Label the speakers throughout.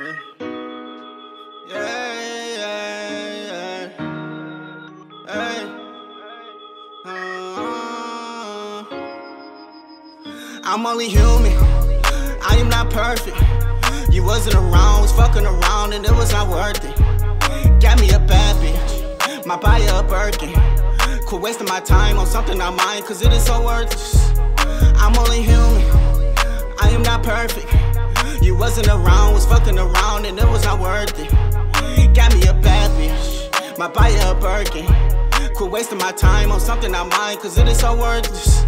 Speaker 1: I'm only human, I am not perfect. You wasn't around, was fucking around and it was not worth it. Got me a bad bitch, my buy a Birkin. Quit wasting my time on something not mine, cause it is so worthless. I'm only human, I am not perfect. You wasn't around, was fucking around and it was not worth it. Got me a bad bitch, my buy a Birkin. Quit wasting my time on something not mine, cause it is so worthless.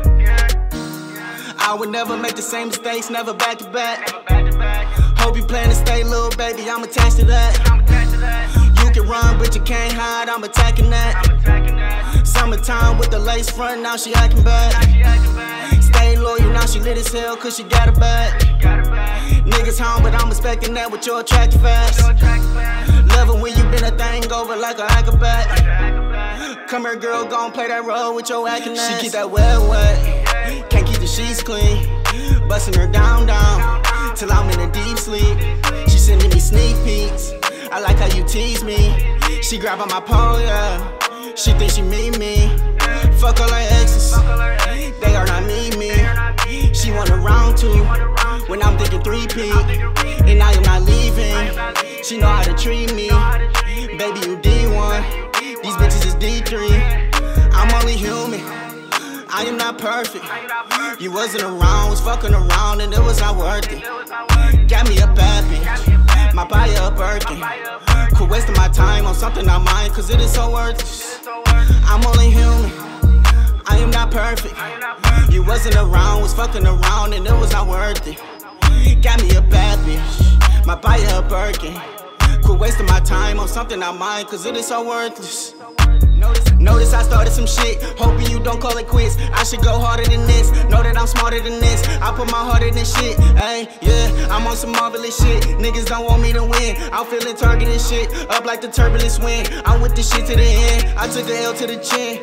Speaker 1: I would never make the same mistakes, never back to back. Hope you plan to stay, little baby, I'm attached to that. You can run, but you can't hide, I'm attacking that. Summertime with the lace front, now she acting bad. Stay loyal, now she lit as hell, cause she got a bag. Niggas home, but I'm expecting that with your attractive ass. Loving when you been a thing over like a acrobat. Come here, girl, gon' play that role with your acting ass. She keep that wet, can't keep the sheets clean. Busting her down, till I'm in a deep sleep. She sending me sneak peeks, I like how you tease me. She grab on my pole, yeah, she think she mean me. Fuck all her exes, they are not me. She want a round two, when I'm thinking 3P. And I am not leaving, she know how to treat me. Baby, you D1, these bitches is D3. I'm only human, I am not perfect. You wasn't around, was fucking around and it was not worth it. Got me a bad bitch, my buy a Birkin. Quit wasting my time on something not mine, cause it is so worthless. I'm only human, I am not perfect. You wasn't around, was fucking around and it was not worth it. Got me a bad bitch, my buy a Birkin. Quit wasting my time on something not mine, cause it is so worthless. Notice I started some shit, hoping you don't call it quits. I should go harder than this, know that I'm smarter than this. I put my heart in this shit, ayy, yeah, I'm on some marvelous shit. Niggas don't want me to win, I'm feeling targeted shit. Up like the turbulence wind, I'm with this shit to the end. I took a L to the chin,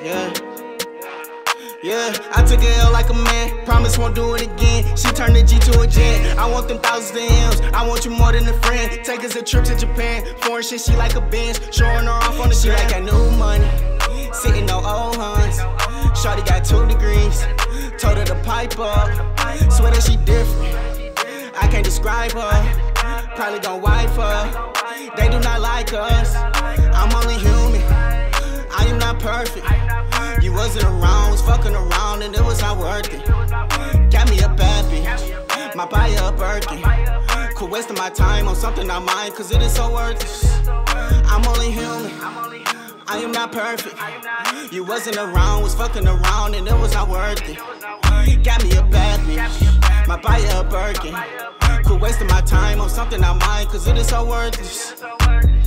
Speaker 1: yeah, I took a L like a man, promise won't do it again. She turned the G to a jet, I want them thousands of M's. I want you more than a friend, take us a trip to Japan. Foreign shit, she like a Benz, showing her off on the she like that new money, sitting no old huns. Shawty got 2 degrees, told her to pipe up. Swear that she different, I can't describe her. Probably gon' wife her, they do not like us. I'm only human, I am not perfect. You wasn't around, was fucking around and it was not worth it. Got me a bad bitch, my buy a Birkin. Quit wasting my time on something not mine, cause it is so worthless. I'm only human, I am not perfect. You wasn't around, was fucking around and it was not worth it. Got me a bad bitch, my buy a Birkin. Quit wasting my time on something not mine, cause it is so worthless.